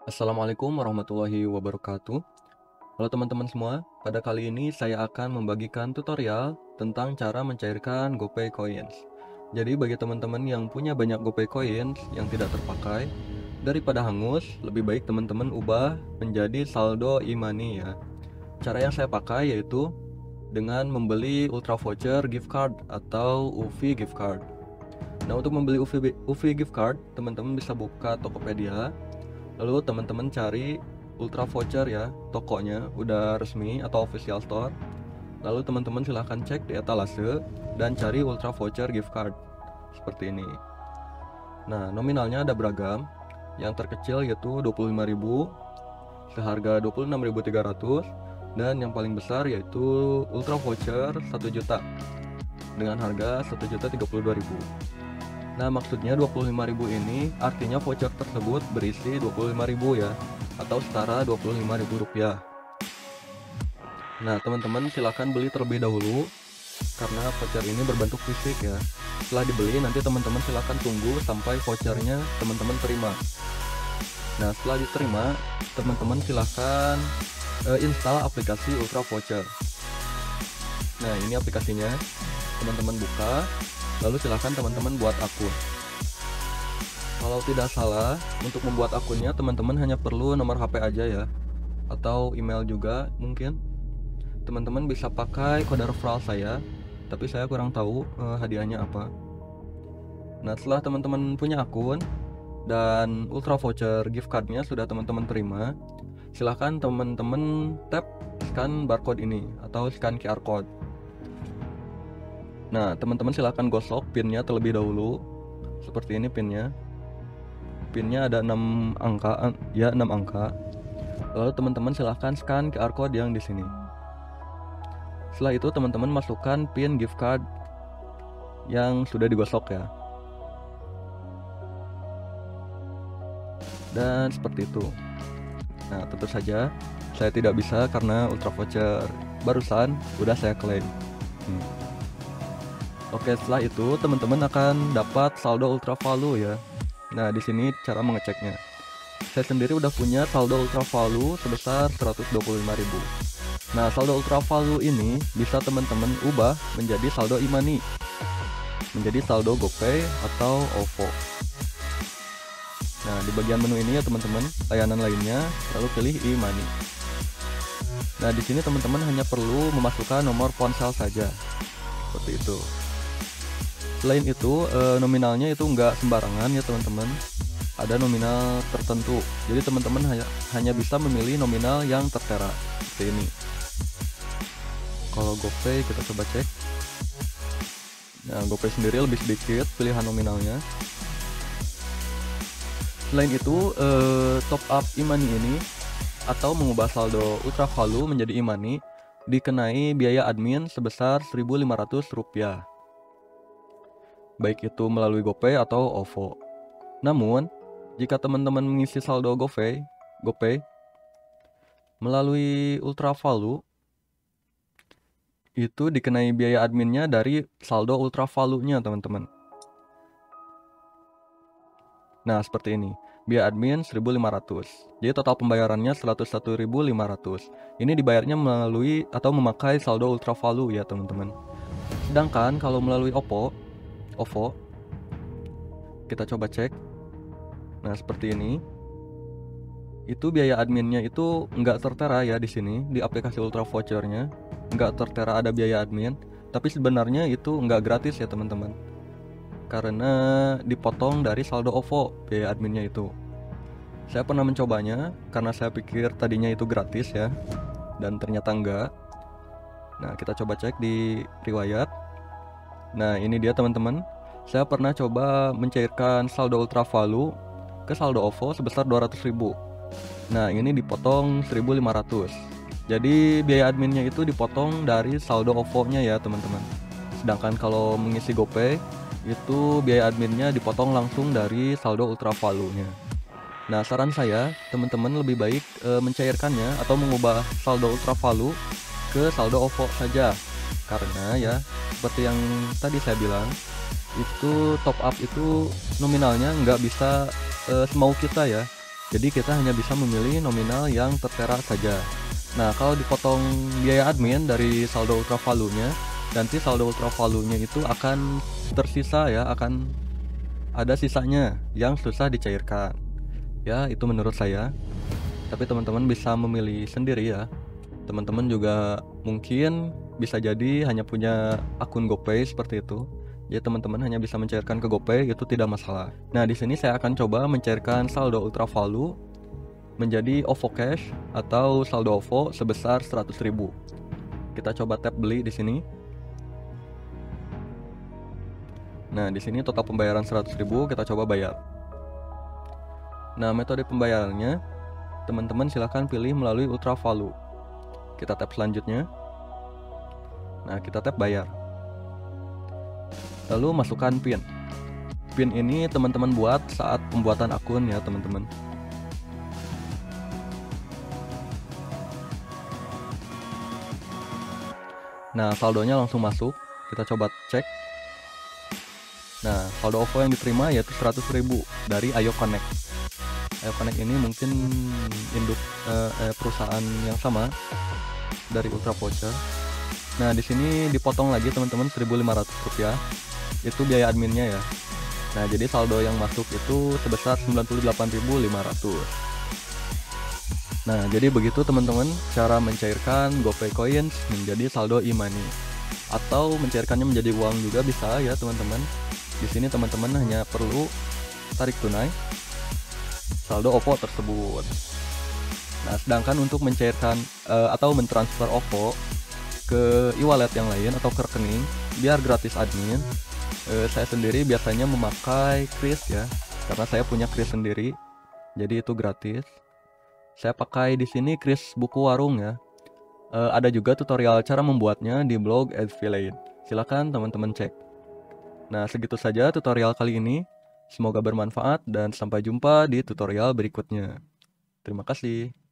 Assalamualaikum warahmatullahi wabarakatuh. Halo teman-teman semua, pada kali ini saya akan membagikan tutorial tentang cara mencairkan GoPay Coins. Jadi bagi teman-teman yang punya banyak GoPay Coins yang tidak terpakai, daripada hangus, lebih baik teman-teman ubah menjadi saldo e-money ya. Cara yang saya pakai yaitu dengan membeli Ultra Voucher Gift Card atau UV Gift Card. Nah, untuk membeli UV Gift Card, teman-teman bisa buka Tokopedia. Lalu teman-teman cari Ultra Voucher ya, tokonya udah resmi atau official store. Lalu teman-teman silahkan cek di etalase dan cari Ultra Voucher Gift Card seperti ini. Nah, nominalnya ada beragam. Yang terkecil yaitu 25.000 seharga 26.300 dan yang paling besar yaitu Ultra Voucher 1 juta dengan harga 1.032.000. Nah, maksudnya 25.000 ini artinya voucher tersebut berisi 25.000 ya, atau setara Rp25.000. Nah, teman-teman silakan beli terlebih dahulu karena voucher ini berbentuk fisik ya. Setelah dibeli, nanti teman-teman silakan tunggu sampai vouchernya teman-teman terima. Nah, setelah diterima, teman-teman silakan install aplikasi Ultra Voucher. Nah, ini aplikasinya. Teman-teman buka, lalu silahkan teman-teman buat akun. Kalau tidak salah, untuk membuat akunnya teman-teman hanya perlu nomor HP aja ya, atau email juga mungkin. Teman-teman bisa pakai kode referral saya, tapi saya kurang tahu hadiahnya apa. Nah, setelah teman-teman punya akun dan Ultra Voucher gift cardnya sudah teman-teman terima, silahkan teman-teman tap scan barcode ini atau scan QR code. Nah, teman-teman silahkan gosok pinnya terlebih dahulu. Seperti ini pinnya. Pinnya ada 6 angka, ya 6 angka. Lalu teman-teman silahkan scan QR code yang di sini. Setelah itu teman-teman masukkan pin gift card yang sudah digosok ya. Dan seperti itu. Nah, tentu saja saya tidak bisa karena Ultra Voucher barusan udah saya klaim. Oke, setelah itu teman-teman akan dapat saldo Ultra Value ya. Nah, di sini cara mengeceknya. Saya sendiri udah punya saldo Ultra Value sebesar 125.000. Nah, saldo Ultra Value ini bisa teman-teman ubah menjadi saldo e-money, menjadi saldo GoPay atau OVO. Nah, di bagian menu ini ya teman-teman, layanan lainnya, lalu pilih e-money. Nah, di sini teman-teman hanya perlu memasukkan nomor ponsel saja. Seperti itu. Selain itu, nominalnya itu nggak sembarangan ya teman-teman. Ada nominal tertentu. Jadi teman-teman hanya bisa memilih nominal yang tertera seperti ini. Kalau GoPay kita coba cek. Nah, GoPay sendiri lebih sedikit pilihan nominalnya. Selain itu, top up e-money ini atau mengubah saldo Ultra Value menjadi e-money dikenai biaya admin sebesar Rp1.500. Baik itu melalui GoPay atau OVO. Namun, jika teman-teman mengisi saldo GoPay melalui Ultra Value, itu dikenai biaya adminnya dari saldo Ultra Value-nya teman-teman. Nah, seperti ini. Biaya admin 1.500. Jadi total pembayarannya 101.500. Ini dibayarnya melalui atau memakai saldo Ultra Value ya teman-teman. Sedangkan kalau melalui OVO, kita coba cek. Nah, seperti ini. Itu biaya adminnya itu nggak tertera ya di sini di aplikasi Ultra Voucher-nya, nggak tertera ada biaya admin. Tapi sebenarnya itu nggak gratis ya teman-teman, karena dipotong dari saldo OVO biaya adminnya itu. Saya pernah mencobanya karena saya pikir tadinya itu gratis ya, dan ternyata enggak. Nah, kita coba cek di riwayat. Nah, ini dia teman-teman. Saya pernah coba mencairkan saldo Ultra Value ke saldo OVO sebesar 200.000. Nah, ini dipotong 1.500. Jadi biaya adminnya itu dipotong dari saldo OVO-nya ya teman-teman. Sedangkan kalau mengisi GoPay itu biaya adminnya dipotong langsung dari saldo Ultra Value-nya. Nah, saran saya teman-teman lebih baik mencairkannya atau mengubah saldo Ultra Value ke saldo OVO saja. Karena ya seperti yang tadi saya bilang, itu top up itu nominalnya nggak bisa semau kita ya. Jadi kita hanya bisa memilih nominal yang tertera saja. Nah, kalau dipotong biaya admin dari saldo ultra value-nya, nanti saldo ultra value-nya itu akan tersisa ya, akan ada sisanya yang susah dicairkan. Ya, itu menurut saya. Tapi teman-teman bisa memilih sendiri ya. Teman-teman juga mungkin bisa jadi hanya punya akun GoPay seperti itu. Jadi teman-teman hanya bisa mencairkan ke GoPay, itu tidak masalah. Nah, di sini saya akan coba mencairkan saldo ultra value menjadi OVO Cash atau saldo OVO sebesar 100.000. Kita coba tap beli di sini. Nah, di sini total pembayaran 100.000, kita coba bayar. Nah, metode pembayarannya teman-teman silahkan pilih melalui ultra value. Kita tap selanjutnya. Nah, kita tap bayar. Lalu masukkan PIN. PIN ini teman-teman buat saat pembuatan akun ya, teman-teman. Nah, saldonya langsung masuk. Kita coba cek. Nah, saldo OVO yang diterima yaitu 100.000 dari Ayo Connect. Ayo Connect ini mungkin induk perusahaan yang sama dari Ultra Voucher. Nah, di sini dipotong lagi teman-teman Rp1.500. Itu biaya adminnya ya. Nah, jadi saldo yang masuk itu sebesar 98.500. Nah, jadi begitu teman-teman cara mencairkan GoPay Coins menjadi saldo e-money. Atau mencairkannya menjadi uang juga bisa ya, teman-teman. Di sini teman-teman hanya perlu tarik tunai saldo OVO tersebut. Nah, sedangkan untuk mencairkan atau mentransfer OVO ke e-wallet yang lain atau ke rekening biar gratis admin, saya sendiri biasanya memakai Kris ya, karena saya punya Kris sendiri, jadi itu gratis. Saya pakai di sini Kris buku warung ya. Ada juga tutorial cara membuatnya di blog Affiliate. Silakan teman-teman cek. Nah, segitu saja tutorial kali ini. Semoga bermanfaat dan sampai jumpa di tutorial berikutnya. Terima kasih.